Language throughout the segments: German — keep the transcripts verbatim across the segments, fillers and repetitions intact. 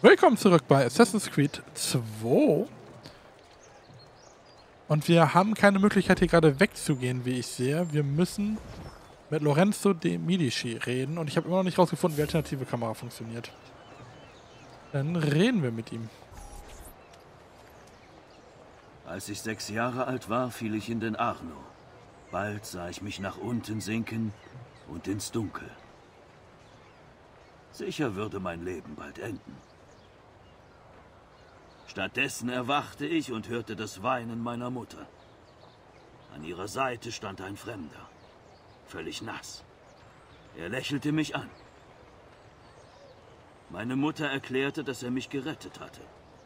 Willkommen zurück bei Assassin's Creed zwei. Und wir haben keine Möglichkeit, hier gerade wegzugehen, wie ich sehe. Wir müssen mit Lorenzo de Medici reden. Und ich habe immer noch nicht rausgefunden, wie alternative Kamera funktioniert. Dann reden wir mit ihm. Als ich sechs Jahre alt war, fiel ich in den Arno. Bald sah ich mich nach unten sinken und ins Dunkel. Sicher würde mein Leben bald enden. Stattdessen erwachte ich und hörte das Weinen meiner Mutter. An ihrer Seite stand ein Fremder, völlig nass. Er lächelte mich an. Meine Mutter erklärte, dass er mich gerettet hatte.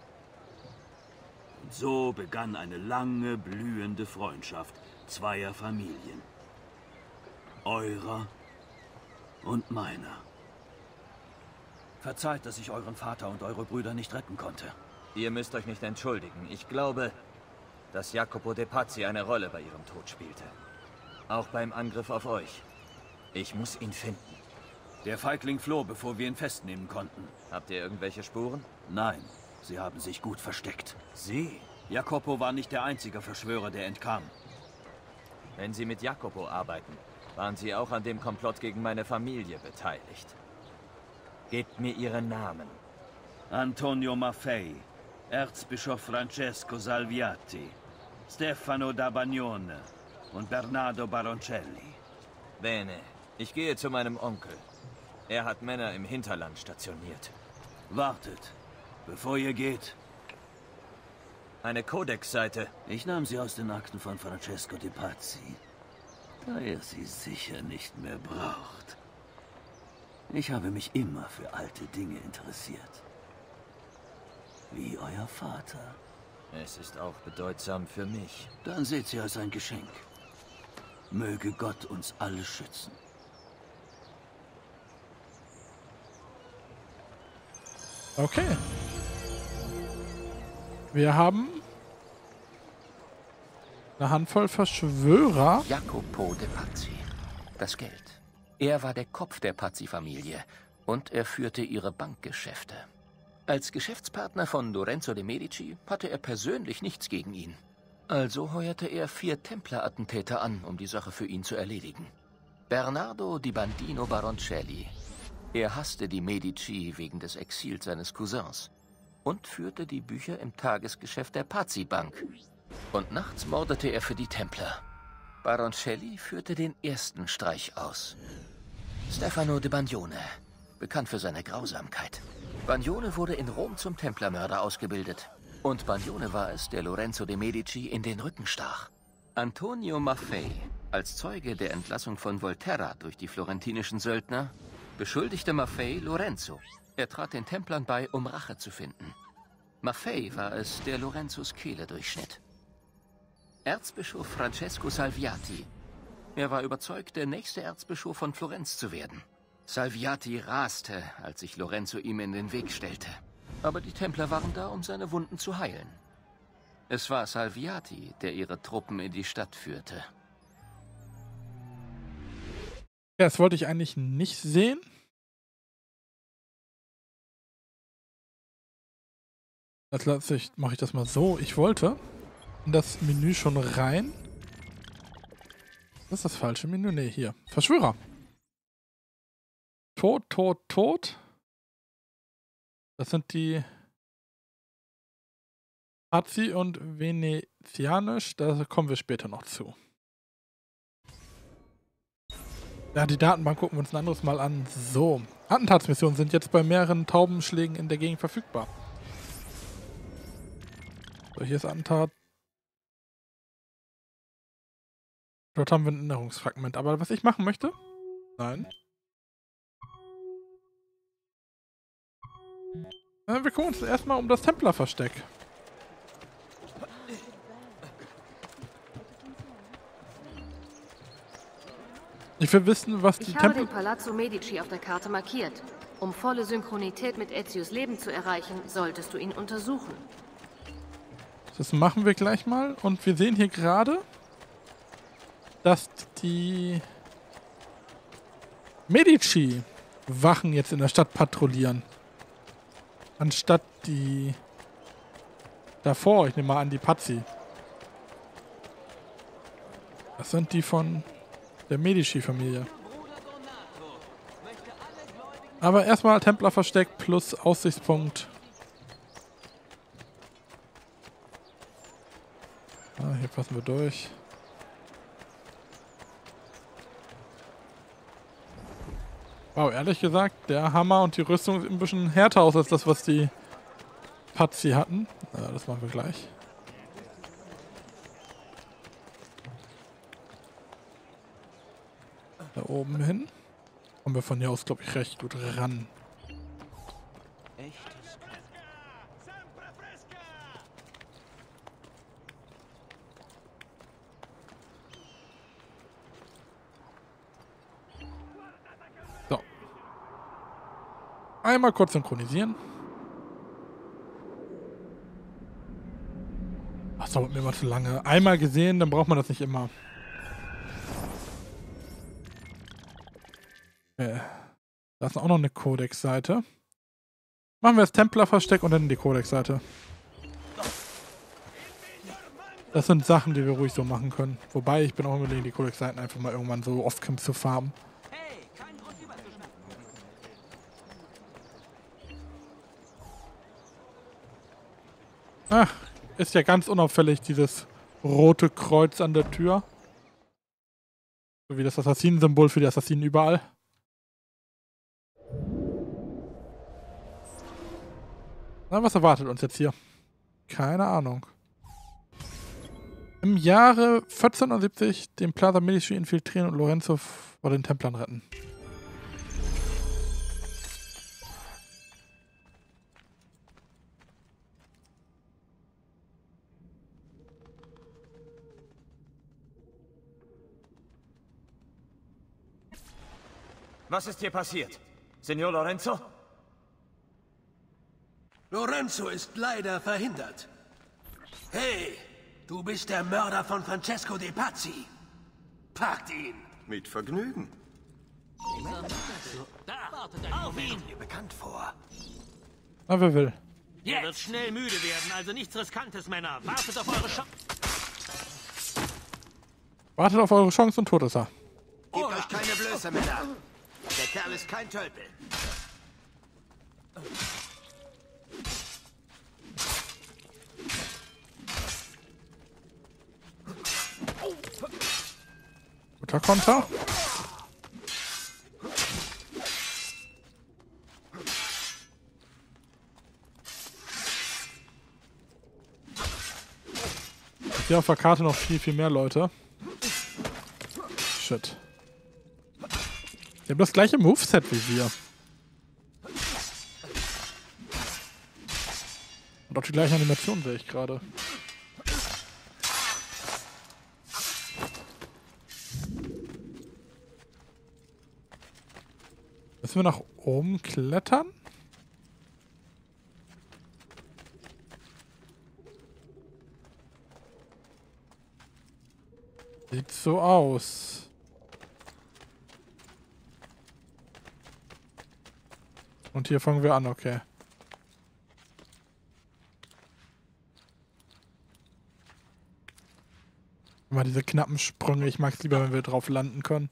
Und so begann eine lange, blühende Freundschaft zweier Familien. Eurer und meiner. Verzeiht, dass ich euren Vater und eure Brüder nicht retten konnte. Ihr müsst euch nicht entschuldigen. Ich glaube, dass Jacopo de Pazzi eine Rolle bei ihrem Tod spielte. Auch beim Angriff auf euch. Ich muss ihn finden. Der Feigling floh, bevor wir ihn festnehmen konnten. Habt ihr irgendwelche Spuren? Nein, sie haben sich gut versteckt. Sie? Jacopo war nicht der einzige Verschwörer, der entkam. Wenn Sie mit Jacopo arbeiten, waren Sie auch an dem Komplott gegen meine Familie beteiligt. Gebt mir Ihren Namen. Antonio Maffei, Erzbischof Francesco Salviati, Stefano da Bagnone und Bernardo Baroncelli. Bene, ich gehe zu meinem Onkel. Er hat Männer im Hinterland stationiert. Wartet, bevor ihr geht. Eine Codex-Seite. Ich nahm sie aus den Akten von Francesco de Pazzi, da er sie sicher nicht mehr braucht. Ich habe mich immer für alte Dinge interessiert. Wie euer Vater. Es ist auch bedeutsam für mich. Dann seht sie als ein Geschenk. Möge Gott uns alle schützen. Okay. Wir haben eine Handvoll Verschwörer. Jacopo de Pazzi. Das Geld. Er war der Kopf der Pazzi-Familie und er führte ihre Bankgeschäfte. Als Geschäftspartner von Lorenzo de Medici hatte er persönlich nichts gegen ihn. Also heuerte er vier Templer-Attentäter an, um die Sache für ihn zu erledigen. Bernardo di Bandino Baroncelli. Er hasste die Medici wegen des Exils seines Cousins und führte die Bücher im Tagesgeschäft der Pazzi-Bank. Und nachts mordete er für die Templer. Baroncelli führte den ersten Streich aus. Stefano de Bagnone, bekannt für seine Grausamkeit. Bagnone wurde in Rom zum Templermörder ausgebildet. Und Bagnone war es, der Lorenzo de Medici in den Rücken stach. Antonio Maffei, als Zeuge der Entlassung von Volterra durch die florentinischen Söldner, beschuldigte Maffei Lorenzo. Er trat den Templern bei, um Rache zu finden. Maffei war es, der Lorenzos Kehle durchschnitt. Erzbischof Francesco Salviati. Er war überzeugt, der nächste Erzbischof von Florenz zu werden. Salviati raste, als sich Lorenzo ihm in den Weg stellte. Aber die Templer waren da, um seine Wunden zu heilen. Es war Salviati, der ihre Truppen in die Stadt führte. Ja, das wollte ich eigentlich nicht sehen. Als letztes mache ich das mal so. Ich wollte in das Menü schon rein. Das ist das falsche Menü. Ne, hier. Verschwörer. Tod, Tod, Tod. Das sind die Pazzi und Venezianisch. Da kommen wir später noch zu. Ja, die Datenbank gucken wir uns ein anderes Mal an. So. Attentatsmissionen sind jetzt bei mehreren Taubenschlägen in der Gegend verfügbar. So, hier ist Attentat. Dort haben wir ein Erinnerungsfragment. Aber was ich machen möchte? Nein. Ja, wir gucken uns erstmal um das Templerversteck. Ich will wissen, was die Ich habe Tempel... den Palazzo Medici auf der Karte markiert. Um volle Synchronität mit Ezios Leben zu erreichen, solltest du ihn untersuchen. Das machen wir gleich mal. Und wir sehen hier gerade, dass die Medici Wachen jetzt in der Stadt patrouillieren. Anstatt die davor, ich nehme mal an, die Pazzi. Das sind die von der Medici-Familie. Aber erstmal Templerversteck plus Aussichtspunkt. Ah, hier passen wir durch. Wow, ehrlich gesagt, der Hammer und die Rüstung sieht ein bisschen härter aus als das, was die Pazzi hatten. Ja, das machen wir gleich. Da oben hin. Kommen wir von hier aus, glaube ich, recht gut ran. So. Einmal kurz synchronisieren. Das dauert mir immer zu lange. Einmal gesehen, dann braucht man das nicht immer. Okay. Da ist auch noch eine Codex-Seite. Machen wir das Templer-Versteck und dann die Codex-Seite. Das sind Sachen, die wir ruhig so machen können. Wobei, ich bin auch überlegen, die Codex-Seiten einfach mal irgendwann so off-camp zu farmen. Ach, ist ja ganz unauffällig, dieses rote Kreuz an der Tür. So wie das Assassinensymbol für die Assassinen überall. Na, was erwartet uns jetzt hier? Keine Ahnung. Im Jahre vierzehnhundertsiebzig den Plaza Medici infiltrieren und Lorenzo vor den Templern retten. Was ist hier passiert? Signor Lorenzo? Lorenzo ist leider verhindert. Hey, du bist der Mörder von Francesco de Pazzi. Packt ihn. Mit Vergnügen. Da, auf ihn. Mir bekannt vor. Na, wer will? Ihr wird schnell müde werden, also nichts Riskantes, Männer. Wartet auf eure Chance. Wartet auf eure Chance und tot ist er. Gebt euch keine Blöße, Männer. Der Kerl ist kein Tölpel. Guter Konter. Hier auf der Karte noch viel, viel mehr Leute. Shit. Die haben das gleiche Moveset wie wir. Und auch die gleiche Animation sehe ich gerade. Müssen wir nach oben klettern? Sieht so aus. Und hier fangen wir an, okay. Mal diese knappen Sprünge. Ich mag es lieber, wenn wir drauf landen können.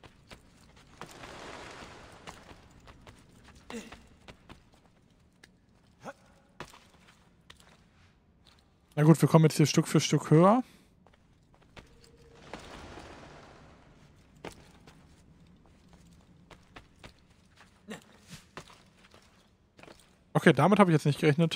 Na gut, wir kommen jetzt hier Stück für Stück höher. Okay, damit habe ich jetzt nicht gerechnet.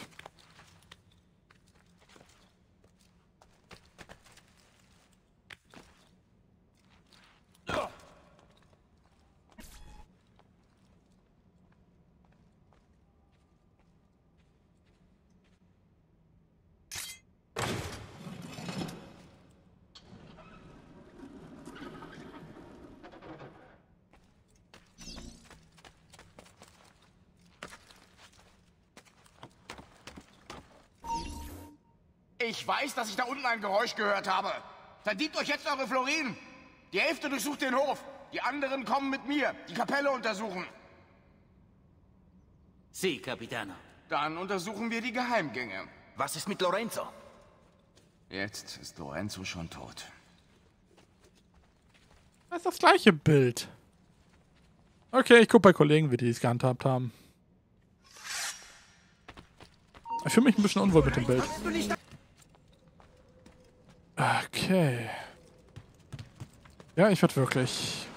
Ich weiß, dass ich da unten ein Geräusch gehört habe. Verdient euch jetzt eure Florinen. Die Hälfte durchsucht den Hof. Die anderen kommen mit mir. Die Kapelle untersuchen. Sie, Capitano. Dann untersuchen wir die Geheimgänge. Was ist mit Lorenzo? Jetzt ist Lorenzo schon tot. Das ist das gleiche Bild. Okay, ich gucke bei Kollegen, wie die es gehandhabt haben. Ich fühle mich ein bisschen unwohl mit dem Bild. Okay. Ja, ich werde wirklich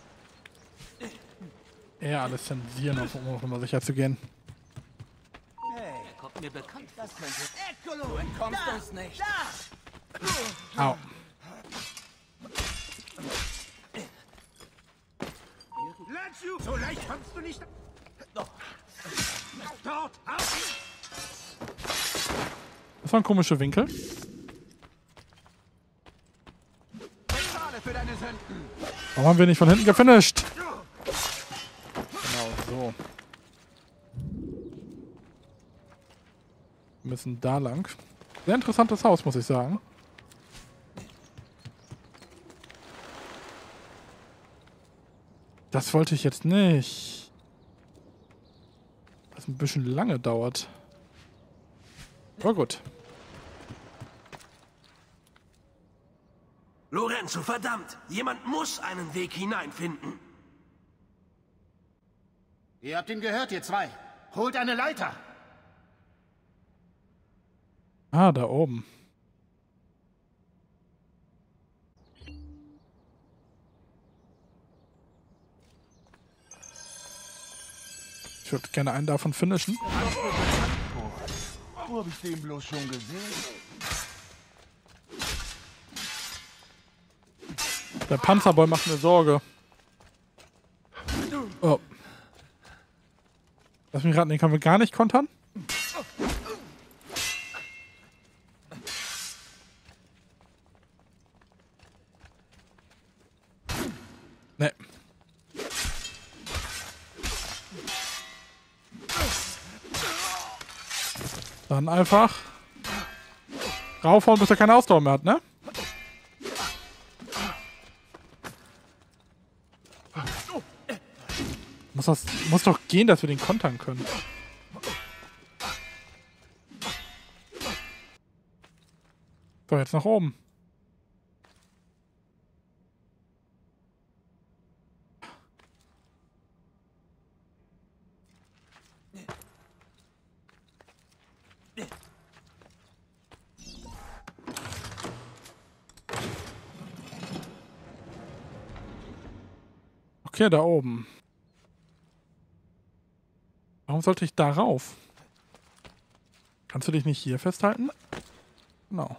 eher alles zensieren, um auf Nummer sicher zu gehen. Hey, kommt mir bekannt, das könnte... Eccolo, du entkommst da, uns nicht. Au. Lanciu, so leicht kommst du nicht... Dort, auf! Das war ein komischer Winkel. Für deine Sünden. Warum haben wir nicht von hinten gefinisht? Genau so. Wir müssen da lang. Sehr interessantes Haus, muss ich sagen. Das wollte ich jetzt nicht. Das ein bisschen lange dauert. Aber gut. Lorenzo, verdammt! Jemand muss einen Weg hineinfinden. Ihr habt ihn gehört, ihr zwei. Holt eine Leiter. Ah, da oben. Ich würde gerne einen davon finishen. Wo hab ich den bloß schon gesehen? Der Panzerboy macht mir Sorge. Oh. Lass mich raten, den können wir gar nicht kontern. Nee. Dann einfach raufhauen, bis er keine Ausdauer mehr hat, ne? Muss, das, muss doch gehen, dass wir den kontern können. So, jetzt nach oben. Okay, da oben. Warum sollte ich darauf? Kannst du dich nicht hier festhalten? Genau.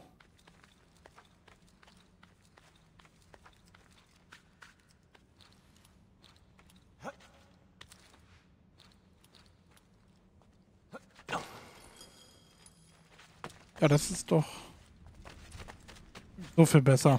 Ja, das ist doch so viel besser.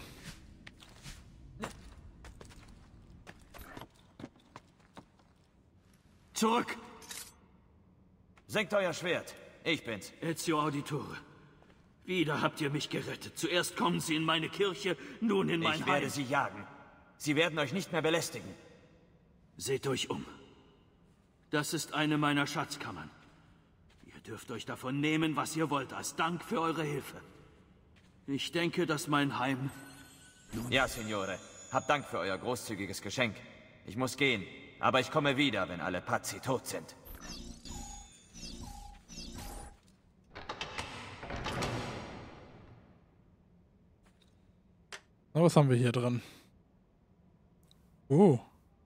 Zurück! Senkt euer Schwert. Ich bin's. Ezio Auditore. Wieder habt ihr mich gerettet. Zuerst kommen sie in meine Kirche, nun in mein Ich Heim. werde sie jagen. Sie werden euch nicht mehr belästigen. Seht euch um. Das ist eine meiner Schatzkammern. Ihr dürft euch davon nehmen, was ihr wollt, als Dank für eure Hilfe. Ich denke, dass mein Heim... Ja, Signore. Habt Dank für euer großzügiges Geschenk. Ich muss gehen, aber ich komme wieder, wenn alle Pazzi tot sind. Na, was haben wir hier drin? Oh.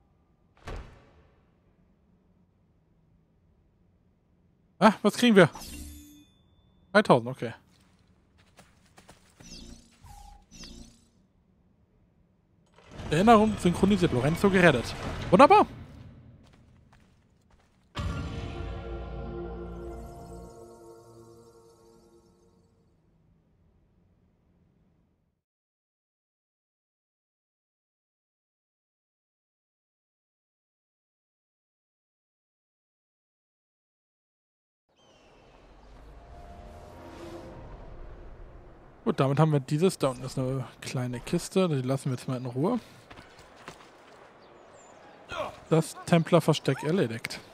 Ah, was kriegen wir? dreitausend, okay. Erinnerung synchronisiert, Lorenzo gerettet. Wunderbar. Gut, damit haben wir dieses. Da unten ist eine kleine Kiste. Die lassen wir jetzt mal in Ruhe. Das Templerversteck erledigt.